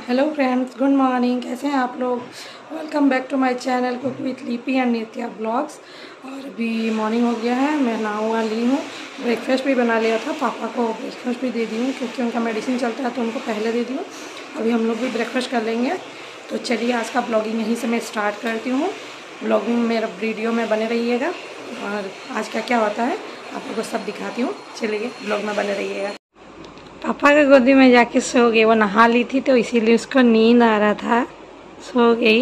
Hello friends, good morning. कैसे हैं आप लोग? Welcome back to my channel cook with Lipi and Nitya blogs. और अभी मॉर्निंग हो गया है, मैं नहा ली हूँ। ब्रेकफास्ट भी बना लिया था, पापा को ब्रेकफास्ट भी दे दी हूँ क्योंकि उनका मेडिसिन चलता है तो उनको पहले दे दी हूँ। अभी हम लोग भी ब्रेकफास्ट कर लेंगे। तो चलिए आज का ब्लॉगिंग यहीं से मैं स्टार्ट करती हूँ। ब्लॉगिंग मेरा वीडियो में बने रहिएगा और आज क्या क्या होता है आप लोगों को सब दिखाती हूँ। चलिए ब्लॉग में बने रहिएगा। पापा के गोदी में जाके सो गई। वो नहा ली थी तो इसीलिए उसको नींद आ रहा था, सो गई।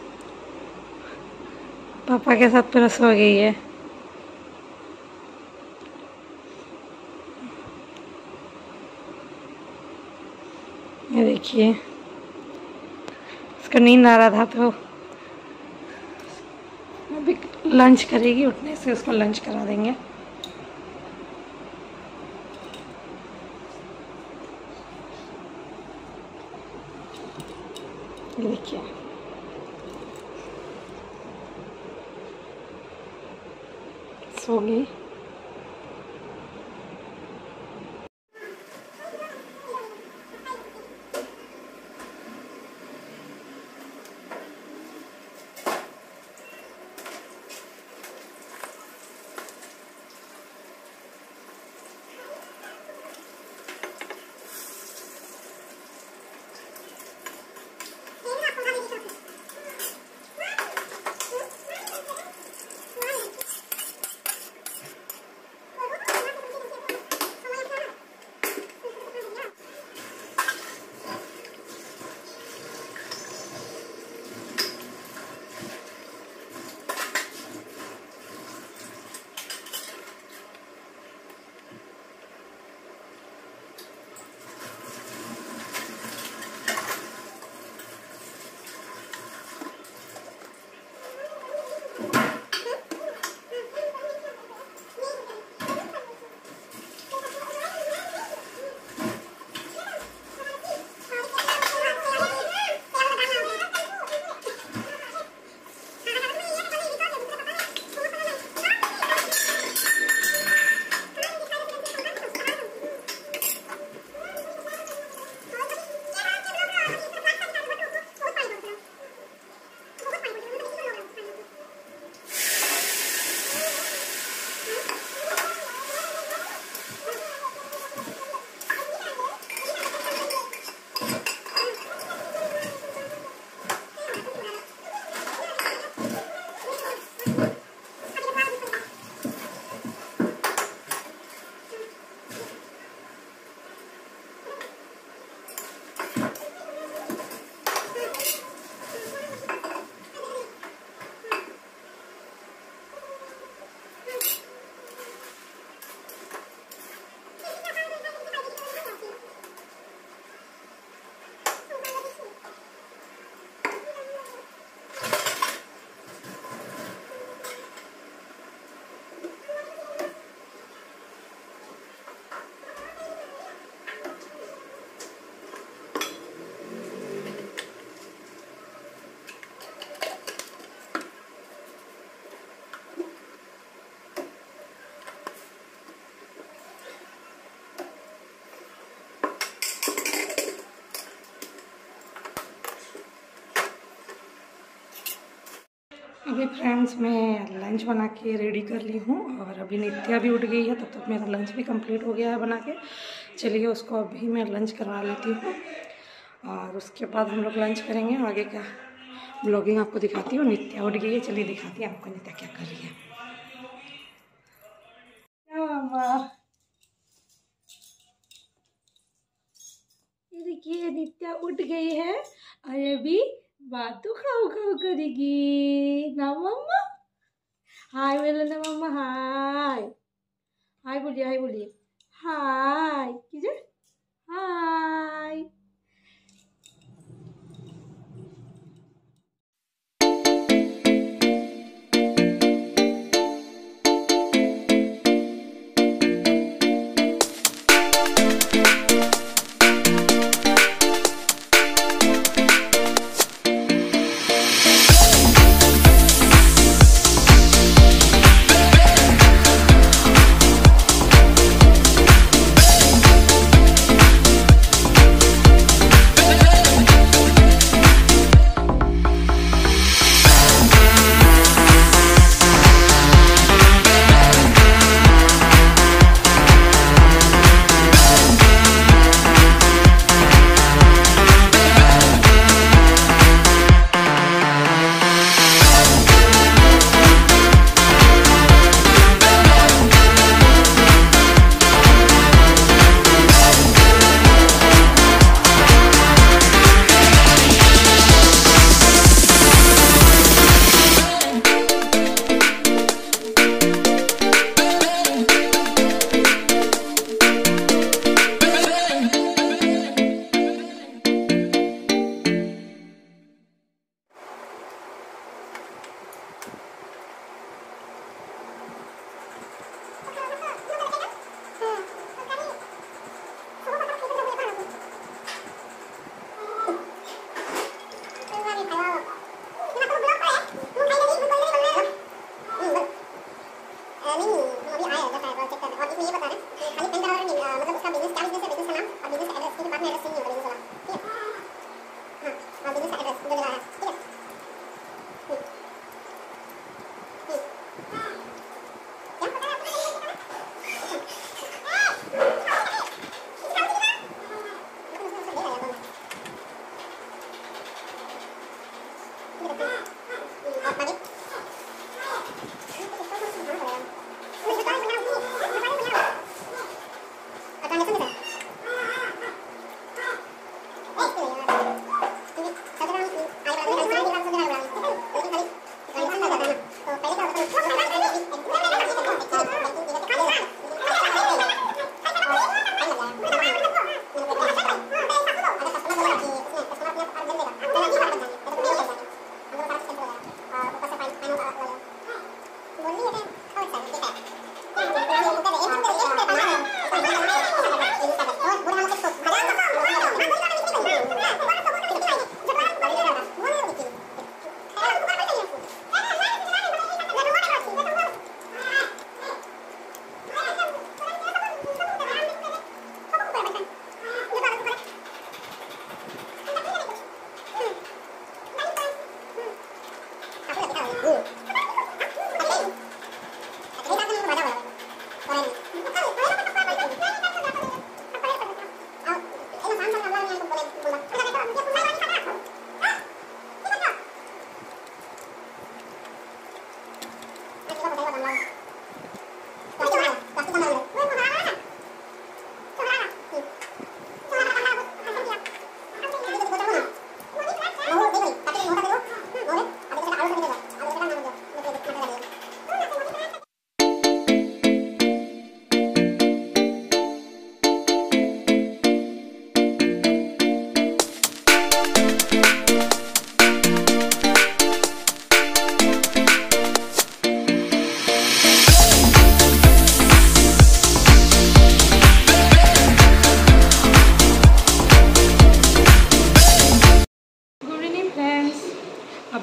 पापा के साथ पूरा सो गई है। ये देखिए, उसको नींद आ रहा था तो अभी लंच करेगी। उठने से उसको लंच करा देंगे। ये देखिए, सो गई। अभी फ्रेंड्स मैं लंच बना के रेडी कर ली हूँ और अभी नित्या भी उठ गई है, तब तक मेरा लंच भी कंप्लीट हो गया है बना के। चलिए उसको अभी मैं लंच करवा लेती हूँ और उसके बाद हम लोग लंच करेंगे। आगे का ब्लॉगिंग आपको दिखाती हूँ। नित्या उठ गई है, चलिए दिखाती हूँ आपको नित्या क्या कर रही है। ये देखिए, नित्या उठ गई है और अभी बातों खाओ खाओ करेगी ना मम्मा। हाय बोलो ना मम्मा, हाय हाय बोलिए, हाय बोलिए, हाय कीजिए, हाय।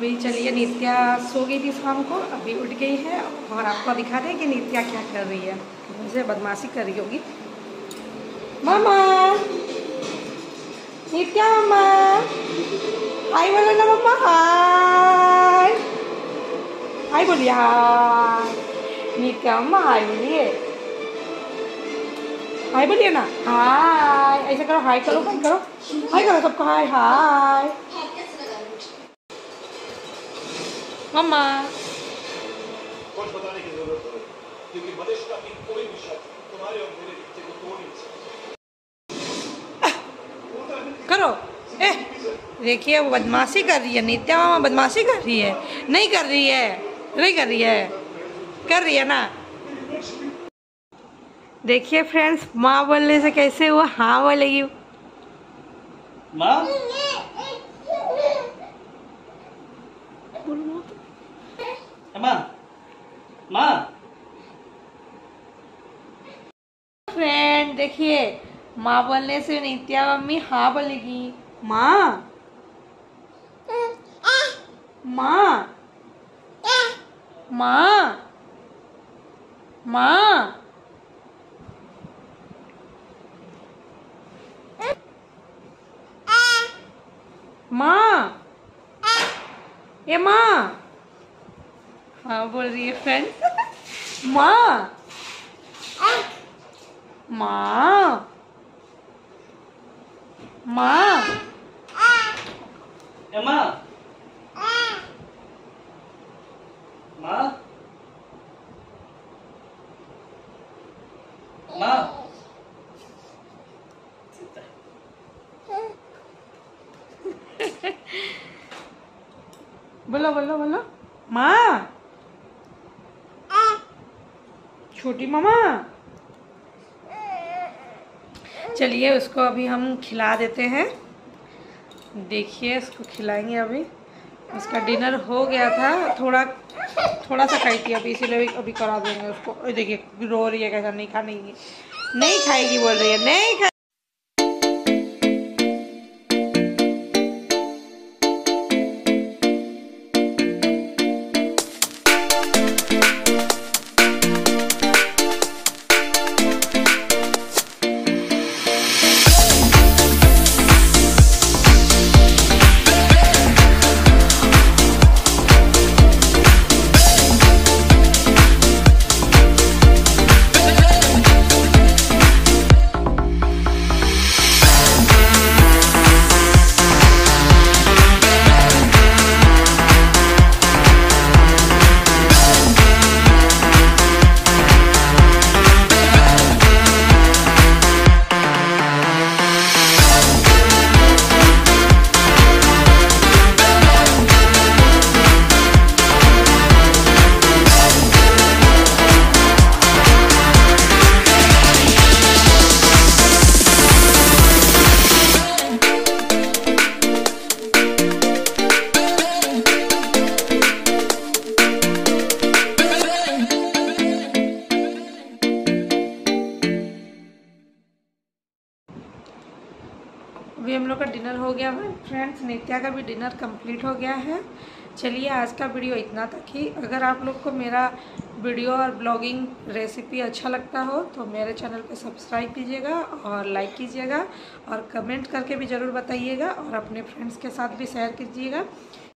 अभी चलिए नित्या सो गई थी शाम को, अभी उठ गई है और आपको दिखा दें कि नित्या क्या कर रही है। मुझे बदमाशी कर रही होगी। मामा, नित्या मामा, हाय बोलो ना मम्मा, हाय हाय बोलिए, हाय नित्या मम्मा, हाय बोलिए, हाय बोलिए ना, हाय ऐसे करो, हाय करो, हाय करो, हाय करो सबको, हाय हाय मम्मा। कुछ बताने की जरूरत है क्योंकि मनुष्य का कोई भी शब्द तुम्हारे और मेरे रिश्ते को तोड़ नहीं सकता। करो देखिए वो बदमाशी कर रही है, नित्या मामा बदमाशी कर रही है। नहीं कर रही है, नहीं कर रही है, कर रही है ना। देखिए फ्रेंड्स, माँ बोलने से कैसे हुआ, हाँ बोलेगी माँ। फ्रेंड देखिए, माँ बोलने से नित्या मम्मी हाँ बोलेगी। माँ माँ माँ माँ माँ, ये माँ हाँ बोल रही है फ्रेंड। माँ माँ माँ माँ माँ माँ बोलो बोलो बोलो, माँ छोटी मामा। चलिए उसको अभी हम खिला देते हैं। देखिए इसको खिलाएंगे अभी। उसका डिनर हो गया था, थोड़ा सा खाई थी अभी, इसीलिए अभी करा देंगे उसको। देखिए रो रही है, कैसा नहीं खानी, नहीं खाएगी बोल रही है, नहीं खा। अभी हम लोग का डिनर हो गया है फ्रेंड्स, नित्या का भी डिनर कंप्लीट हो गया है। चलिए आज का वीडियो इतना तक ही। अगर आप लोग को मेरा वीडियो और ब्लॉगिंग रेसिपी अच्छा लगता हो तो मेरे चैनल पे सब्सक्राइब कीजिएगा और लाइक कीजिएगा और कमेंट करके भी ज़रूर बताइएगा और अपने फ्रेंड्स के साथ भी शेयर कीजिएगा।